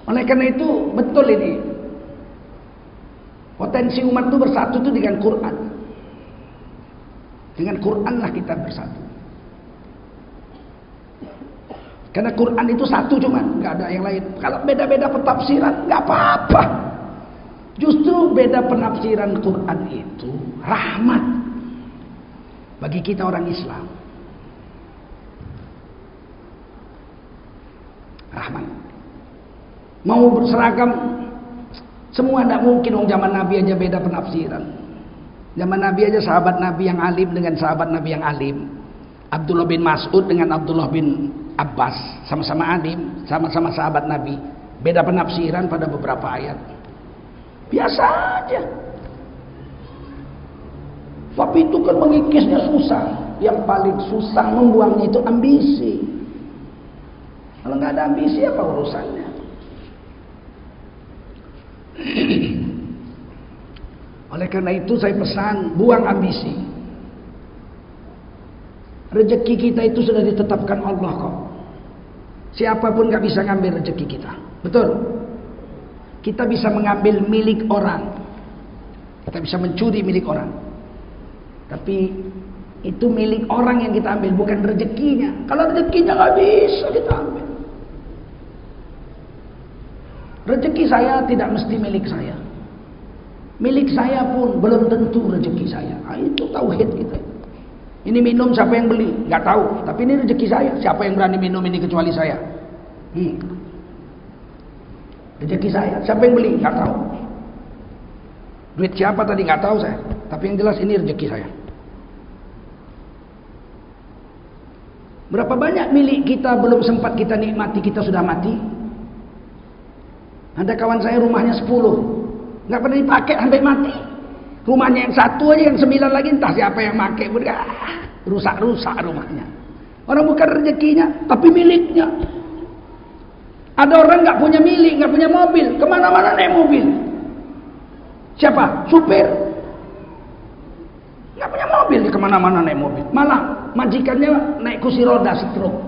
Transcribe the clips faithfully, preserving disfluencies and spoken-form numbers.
Oleh karena itu betul ini. Potensi umat itu bersatu itu dengan Quran. Dengan Quranlah kita bersatu. Karena Quran itu satu cuman, nggak ada yang lain. Kalau beda-beda pentafsiran nggak apa-apa. Justru beda penafsiran Quran itu rahmat bagi kita orang Islam. Rahmat. Mau berseragam semua tidak mungkin. Orang zaman Nabi aja beda penafsiran. Zaman Nabi aja sahabat Nabi yang alim dengan sahabat Nabi yang alim. Abdullah bin Mas'ud dengan Abdullah bin Abbas sama-sama alim, sama-sama sahabat Nabi. Beda penafsiran pada beberapa ayat. Biasa aja. Tapi itu kan mengikisnya susah. Yang paling susah membuangnya itu ambisi. Kalau nggak ada ambisi apa urusannya? Oleh karena itu saya pesan, buang ambisi. Rezeki kita itu sudah ditetapkan Allah kok. Siapapun nggak bisa ngambil rezeki kita. Betul? Kita bisa mengambil milik orang. Kita bisa mencuri milik orang. Tapi itu milik orang yang kita ambil, bukan rezekinya. Kalau rezekinya nggak bisa kita ambil. Rezeki saya tidak mesti milik saya. Milik saya pun belum tentu rezeki saya. Nah, itu tauhid kita. Ini minum siapa yang beli? Nggak tahu. Tapi ini rezeki saya. Siapa yang berani minum ini kecuali saya? Hmm. Rezeki saya. Siapa yang beli? Nggak tahu. Duit siapa tadi? Nggak tahu saya. Tapi yang jelas ini rezeki saya. Berapa banyak milik kita belum sempat kita nikmati, kita sudah mati? Ada kawan saya rumahnya sepuluh, nggak pernah dipakai sampai mati. Rumahnya yang satu aja, yang sembilan lagi entah siapa yang pakai. Rusak-rusak rumahnya. Orang bukan rezekinya, tapi miliknya. Ada orang nggak punya milik, nggak punya mobil, kemana-mana naik mobil. Siapa? Supir. Nggak punya mobil, di kemana-mana naik mobil. Malah majikannya naik kursi roda stroke.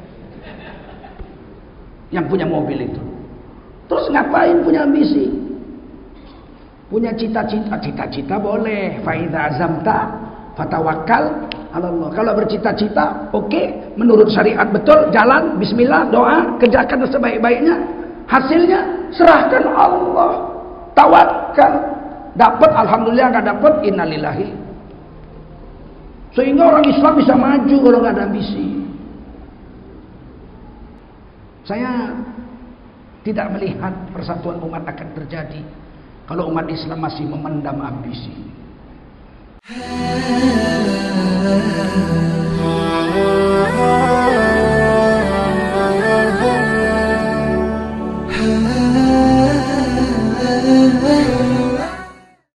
Yang punya mobil itu. Terus ngapain punya ambisi? Punya cita-cita, cita-cita boleh. Fa idza azamta fatawakkal 'ala Allah. Kalau bercita-cita, oke, okay, menurut syariat betul, jalan, bismillah, doa, kerjakan sebaik-baiknya. Hasilnya serahkan Allah. Tawakal. Dapat alhamdulillah, enggak dapat innalillahi. Sehingga orang Islam bisa maju kalau enggak ada ambisi. Saya tidak melihat persatuan umat akan terjadi kalau umat Islam masih memendam ambisi.